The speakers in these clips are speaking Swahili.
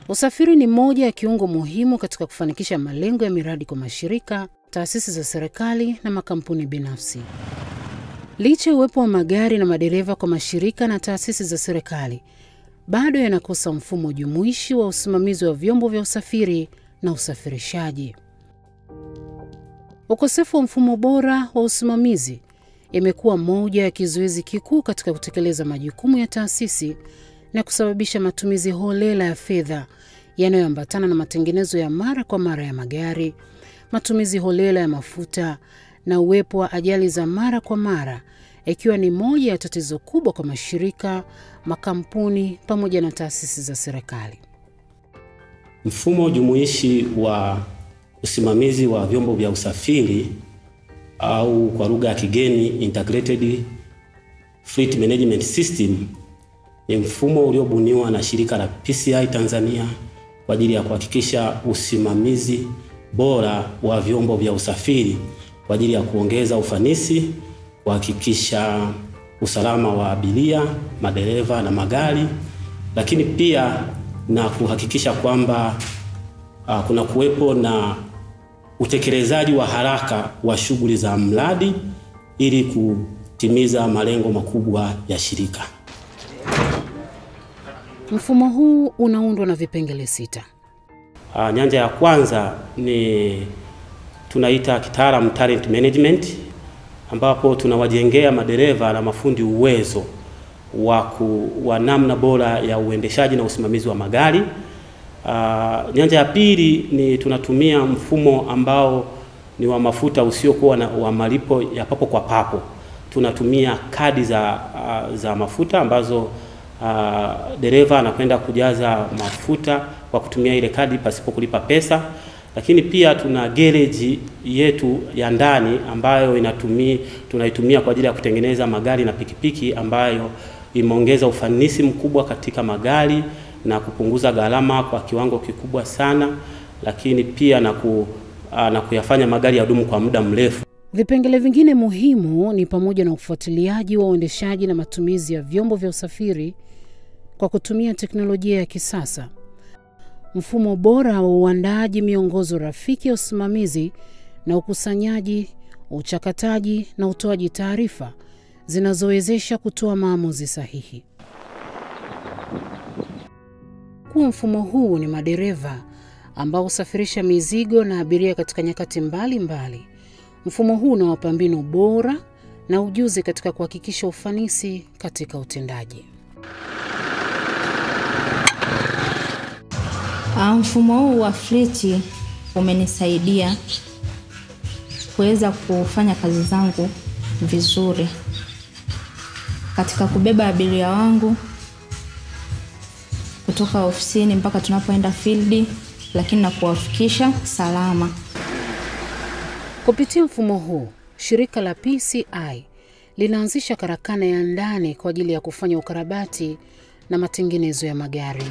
Usafiri ni moja ya kiungo muhimu katika kufanikisha malengo ya miradi kwa mashirika, taasisi za serikali na makampuni binafsi. Licha ya uwepo wa magari na madereva kwa mashirika na taasisi za serikali, bado yanakosa mfumo jumuishi wa usimamizi wa vyombo vya usafiri na usafirishaji. Ukosefu wa mfumo bora wa usimamizi imekuwa moja ya kizuizi kikuu katika kutekeleza majukumu ya taasisi na kusababisha matumizi holela ya fedha yanayoambatana na matengenezo ya mara kwa mara ya magari, matumizi holela ya mafuta na uwepo wa ajali za mara kwa mara, ikiwa ni moja ya tatizo kubwa kwa mashirika, makampuni pamoja na taasisi za serikali. Mfumo jumuishi wa usimamizi wa vyombo vya usafiri au kwa lugha ya kigeni Integrated Fleet Management System ni mfumo uliobuniwa na shirika la PCI Tanzania kwa ajili ya kuhakikisha usimamizi bora wa vyombo vya usafiri kwa ajili ya kuongeza ufanisi, kuhakikisha usalama wa abiria, madereva na magari, lakini pia na kuhakikisha kwamba kuna kuwepo na utekelezaji wa haraka wa shughuli za mradi ili kutimiza malengo makubwa ya shirika. Mfumo huu unaundwa na vipengele 6. Nyanja ya kwanza ni tunaita kitaalamu talent management, ambapo tunawajengea madereva na mafundi uwezo wa namna bora ya uendeshaji na usimamizi wa magari. Nyanja ya pili ni tunatumia mfumo ambao ni wa mafuta usiokuwa wa malipo ya papo kwa papo. Tunatumia kadi za mafuta ambazo dereva anakwenda kujaza mafuta kwa kutumia ile kadi pasipo kulipa pesa. Lakini pia tuna garage yetu ya ndani ambayo tunaitumia kwa ajili ya kutengeneza magari na pikipiki, ambayo imeongeza ufanisi mkubwa katika magari na kupunguza gharama kwa kiwango kikubwa sana, lakini pia na kuyafanya magari yadumu kwa muda mrefu. Vipengele vingine muhimu ni pamoja na ufuatiliaji wa uendeshaji na matumizi ya vyombo vya usafiri kwa kutumia teknolojia ya kisasa, mfumo bora wa uandaaji miongozo rafiki ya usimamizi na ukusanyaji, uchakataji na utoaji taarifa zinazowezesha kutoa maamuzi sahihi. Kwa mfumo huu ni madereva ambao husafirisha mizigo na abiria katika nyakati mbalimbali. Mfumo huu unawapa mbinu bora na ujuzi katika kuhakikisha ufanisi katika utendaji. Mfumo huu wa fleet umenisaidia kuweza kufanya kazi zangu vizuri katika kubeba abiria wangu kutoka ofisini mpaka tunapoenda field, lakini na kuwafikisha salama. Kupitia mfumo huu, shirika la PCI linaanzisha karakana ya ndani kwa ajili ya kufanya ukarabati na matengenezo ya magari.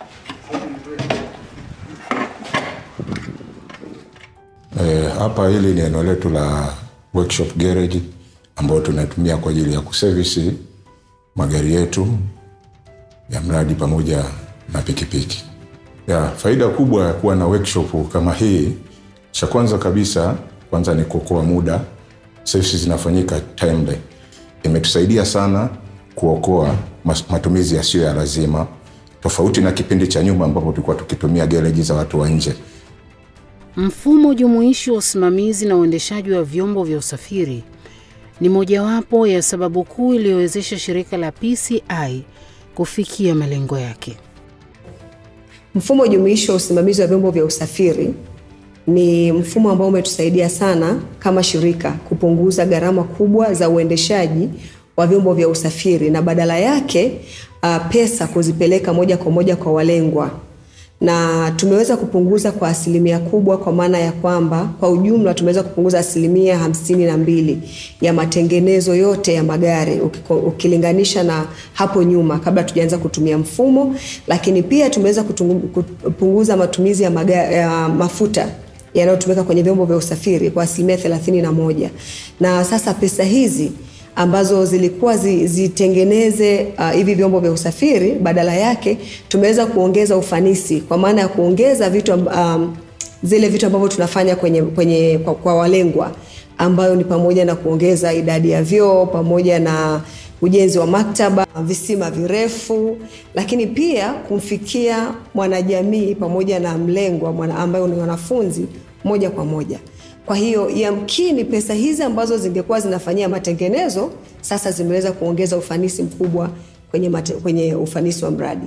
Hapa hili ni eneo letu la workshop garage ambao tunatumia kwa ajili ya kuservice magari yetu ya mradi pamoja na pikipiki. Faida kubwa ya kuwa na workshop kama hii, cha kwanza kabisa ni kuokoa muda. Services zinafanyika timely. Imetusaidia sana kuokoa matumizi yasiyo ya lazima, tofauti na kipindi cha nyuma ambapo tulikuwa tukitumia garage za watu wa nje. Mfumo jumuishi wa usimamizi na uendeshaji wa vyombo vya usafiri ni mojawapo ya sababu kuu iliyowezesha shirika la PCI kufikia malengo yake. Mfumo jumuishi wa usimamizi wa vyombo vya usafiri ni mfumo ambao umetusaidia sana kama shirika kupunguza gharama kubwa za uendeshaji wa vyombo vya usafiri na badala yake pesa kuzipeleka moja kwa moja kwa walengwa. Na tumeweza kupunguza kwa 1% kubwa, kwa maana ya kwamba kwa ujumla tumeweza kupunguza 52% ya matengenezo yote ya magari ukilinganisha na hapo nyuma kabla tujaanza kutumia mfumo. Lakini pia tumeweza kupunguza matumizi ya mafuta yanayotumika kwenye vyombo vya usafiri kwa 31%. Na sasa pesa hizi ambazo zilikuwa zitengeneze kwa vyombo vya usafiri, badala yake tumeweza kuongeza ufanisi, kwa maana ya kuongeza vitu zile vitu ambavyo tunafanya kwa walengwa, ambayo ni pamoja na kuongeza idadi ya vyoo, pamoja na ujenzi wa maktaba, visima virefu, lakini pia kumfikia mwanajamii pamoja na mlengwa ambaye ni wanafunzi moja kwa moja. Kwa hiyo yamkini pesa hizi ambazo zingekuwa zinafanyia matengenezo sasa zimeweza kuongeza ufanisi mkubwa kwenye ufanisi wa mradi.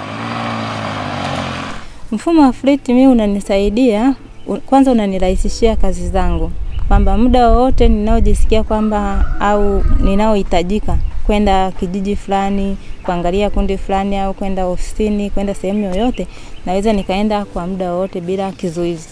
Mfumo wa fleet mimi unanisaidia, kwanza unanirahisishia kazi zangu, kwamba muda wote ninaojisikia kwamba au ninaohitajika kwenda kijiji fulani, kuangalia kundi fulani, au kwenda ofisini, kwenda sehemu yoyote, naweza nikaenda kwa muda wote bila kizuizi.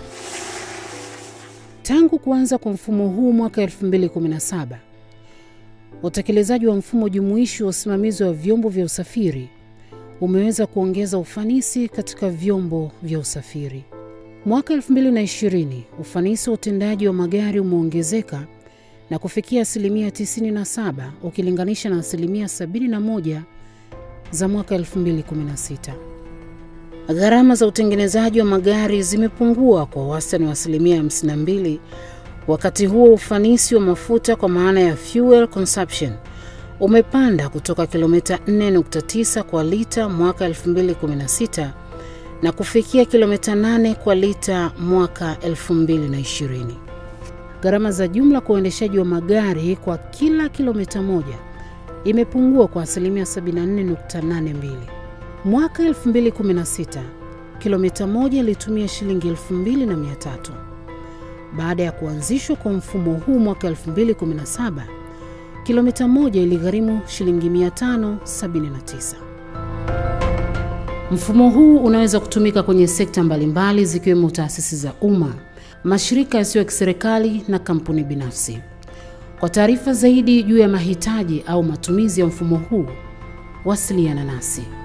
Tangu kuanza kwa mfumo huu mwaka 2017, utekelezaji wa mfumo jumuishi wa usimamizi wa vyombo vya usafiri umeweza kuongeza ufanisi katika vyombo vya usafiri. Mwaka 2020, ufanisi wa utendaji wa magari umeongezeka na kufikia 97% ukilinganisha na 71% za mwaka 2016. Gharama za utengenezaji wa magari zimepungua kwa wastani wa 52%. Wakati huo ufanisi wa mafuta kwa maana ya fuel consumption umepanda kutoka kilomita 4.9 kwa lita mwaka 2016 na kufikia kilomita 8 kwa lita mwaka 2020. Gharama za jumla kwa uendeshaji wa magari kwa kila kilomita moja imepungua kwa 74.82. Mwaka 2016, kilomita moja ilitumia shilingi 2,300. Baada ya kuanzishwa kwa mfumo huu mwaka 2017, kilomita moja iligharimu shilingi 579. Mfumo huu unaweza kutumika kwenye sekta mbalimbali zikiwemo taasisi za umma, mashirika yasiyo ya kiserikali na kampuni binafsi. Kwa taarifa zaidi juu ya mahitaji au matumizi ya mfumo huu, wasiliana nasi.